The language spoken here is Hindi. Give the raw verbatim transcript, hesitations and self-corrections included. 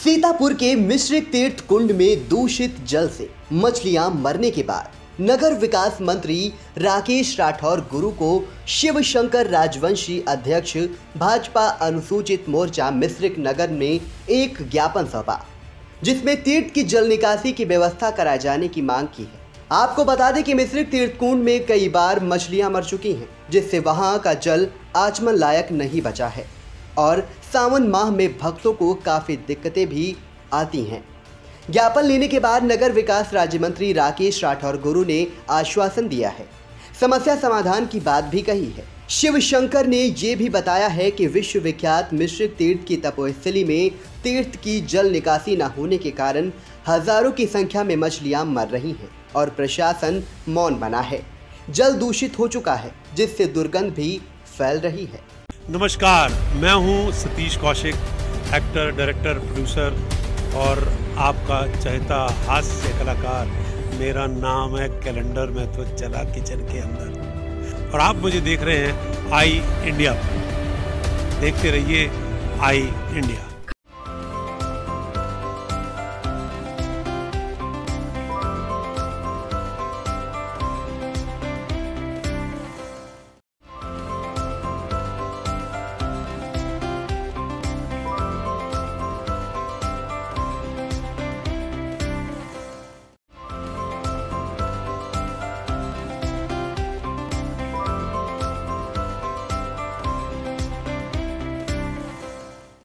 सीतापुर के मिश्रिक तीर्थ कुंड में दूषित जल से मछलियां मरने के बाद नगर विकास मंत्री राकेश राठौर गुरु को शिव शंकर राजवंशी अध्यक्ष भाजपा अनुसूचित मोर्चा मिश्रिक नगर ने एक ज्ञापन सौंपा, जिसमें तीर्थ की जल निकासी की व्यवस्था कराए जाने की मांग की है। आपको बता दें कि मिश्रिक तीर्थ कुंड में कई बार मछलियां मर चुकी हैं, जिससे वहां का जल आचमन लायक नहीं बचा है और सावन माह में भक्तों को काफी दिक्कतें भी आती हैं। ज्ञापन लेने के बाद नगर विकास राज्य मंत्री राकेश राठौर गुरु ने आश्वासन दिया है, समस्या समाधान की बात भी कही है। शिव शंकर ने ये भी बताया है कि विश्व विख्यात मिश्रिक तीर्थ की तपोस्थली में तीर्थ की जल निकासी न होने के कारण हजारों की संख्या में मछलियां मर रही हैं और प्रशासन मौन बना है। जल दूषित हो चुका है, जिससे दुर्गंध भी फैल रही है। नमस्कार, मैं हूं Satish Kaushik, actor, director, producer और आपका चहेता हास्य कलाकार। मेरा नाम है कैलेंडर, मैं तो चला किचन के अंदर और आप मुझे देख रहे हैं आई इंडिया। देखते रहिए आई इंडिया।